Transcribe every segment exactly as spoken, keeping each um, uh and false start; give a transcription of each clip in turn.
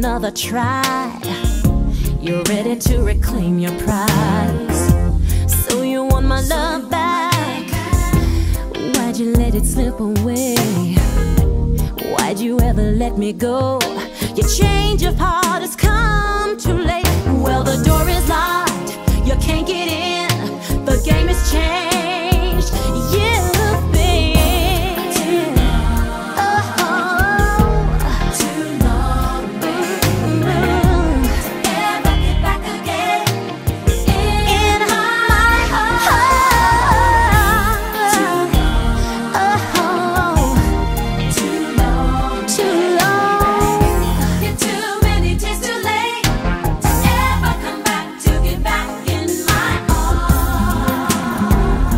another try. You're ready to reclaim your prize. So you want my love back. Why'd you let it slip away? Why'd you ever let me go? Your change of heart has come too late. Well, the door is locked, you can't get in. The game has changed. You've been too long. Oh, too long. Mm-hmm. To ever get back again in my heart. Too long. Oh, too long. Too long. You're too many days too late to ever come back, to get back in my arms.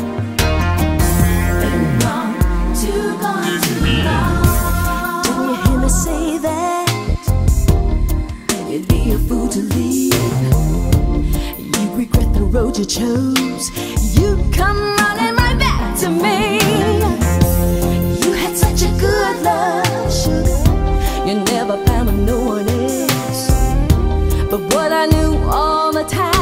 Been gone, too gone, too long. Didn't you hear me say that? You'd be a fool to leave. You regret the road you chose. You come running right back to me. You had such a good love, sugar. You never found with no one else. But what I knew all the time,